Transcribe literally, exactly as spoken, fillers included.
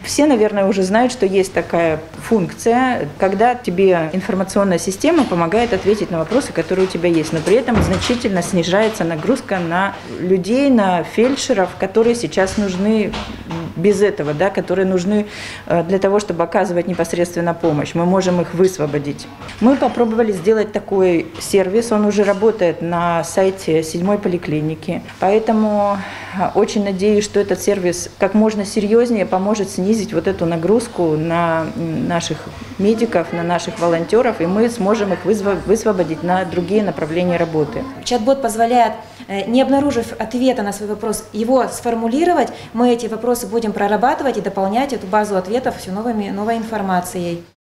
Все, наверное, уже знают, что есть такая функция, когда тебе информационная система помогает ответить на вопросы, которые у тебя есть, но при этом значительно снижается нагрузка на людей, на фельдшеров, которые сейчас нужны без этого, да, которые нужны для того, чтобы оказывать непосредственно помощь. Мы можем их высвободить. Мы попробовали сделать такой сервис, он уже работает на сайте седьмой поликлиники, поэтому очень надеюсь, что этот сервис как можно серьезнее поможет снизить вот эту нагрузку на наших медиков, на наших волонтеров, и мы сможем их высвободить на другие направления работы. Чат-бот позволяет, не обнаружив ответа на свой вопрос, его сформулировать. Мы эти вопросы будем прорабатывать и дополнять эту базу ответов все новыми, новой информацией.